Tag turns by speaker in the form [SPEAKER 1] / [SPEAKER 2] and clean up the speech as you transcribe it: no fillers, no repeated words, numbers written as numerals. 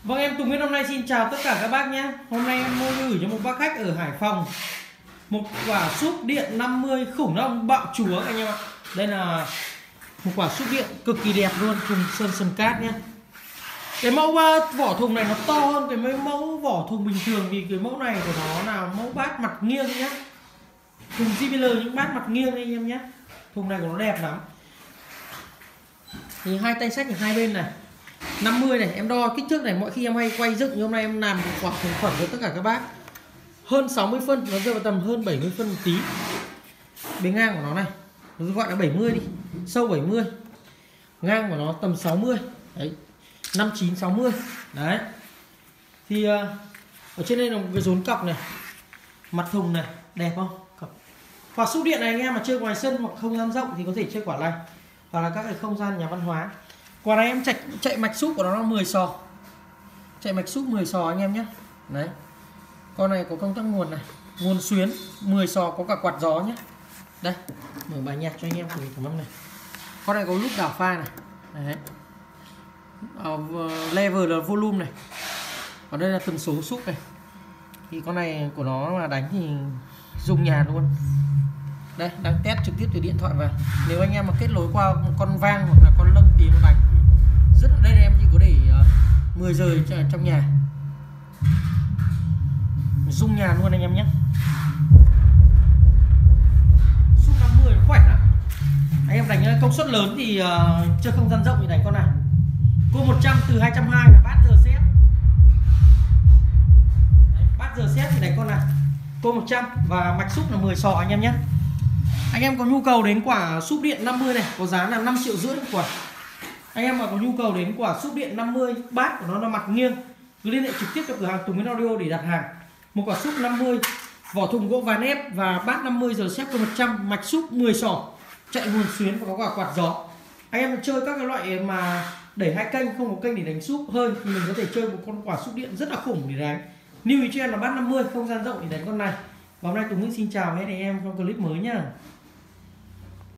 [SPEAKER 1] Vâng, em Tùng Nguyễn hôm nay xin chào tất cả các bác nhé. Hôm nay em mua gửi cho một bác khách ở Hải Phòng một quả súp điện 50 khủng long bạo chúa anh em ạ. Đây là một quả súp điện cực kỳ đẹp luôn, thùng sơn sân cát nhé. Cái mẫu vỏ thùng này nó to hơn cái mẫu vỏ thùng bình thường, vì cái mẫu này của nó là mẫu bát mặt nghiêng nhé. Thùng JBL những bát mặt nghiêng anh em nhé. Thùng này của nó đẹp lắm. Thì hai tay xách ở hai bên này 50 này, em đo kích thước này, mọi khi em hay quay dựng, nhưng hôm nay em làm một quả thành phẩm cho tất cả các bác. Hơn 60 phân, nó rơi vào tầm hơn 70 phân một tí. Bề ngang của nó này, nó gọi là 70 đi, sâu 70. Ngang của nó tầm 60. Đấy. 59 60. Đấy. Thì ở trên đây là một cái rốn cọc này. Mặt thùng này, đẹp không? Cọc. Quả súp điện này anh em mà chơi ngoài sân hoặc không gian rộng thì có thể chơi quả này, hoặc là các cái không gian nhà văn hóa. Quả này em chạy mạch súp của nó là 10 sò. Chạy mạch súp 10 sò anh em nhé. Đấy. Con này có công tắc nguồn này, nguồn xuyến 10 sò, có cả quạt gió nhé. Đây, mở bài nhạc cho anh em thử cảm ơn này. Con này có nút đảo pha này. Đấy. Level là volume này. Còn đây là tần số súp này. Thì con này của nó mà đánh thì dùng nhà luôn. Đây, đang test trực tiếp từ điện thoại vào. Nếu anh em mà kết nối qua con vang hoặc là con lân tiếng đánh thì rất là, đây em chỉ có để 10 giờ trong nhà, rung nhà luôn anh em nhé. Súp 50 khỏe lắm. Anh em đánh công suất lớn thì chơi không gian rộng thì đánh con này. Cô 100 từ 220 là bát giờ set. Đấy, bát giờ set thì đánh con này. Cô 100 và mạch súp là 10 sò anh em nhé. Anh em có nhu cầu đến quả súp điện 50 này, có giá là 5,5 triệu một quả. Anh em mà có nhu cầu đến quả súp điện 50, bát của nó là mặt nghiêng, cứ liên hệ trực tiếp cho cửa hàng Tùng Nguyễn Audio để đặt hàng. Một quả súp 50, vỏ thùng gỗ ván ép và bát 50 giờ xếp có 100, mạch súp 10 sò, chạy nguồn xuyến và có quả quạt gió. Anh em chơi các cái loại mà đẩy hai kênh, không có kênh để đánh súp hơi thì mình có thể chơi một con quả súp điện rất là khủng để đánh. Lưu ý cho em là bát 50, không gian rộng để đánh con này. Và hôm nay Tùng Nguyễn xin chào, hẹn gặp em trong clip mới nhá.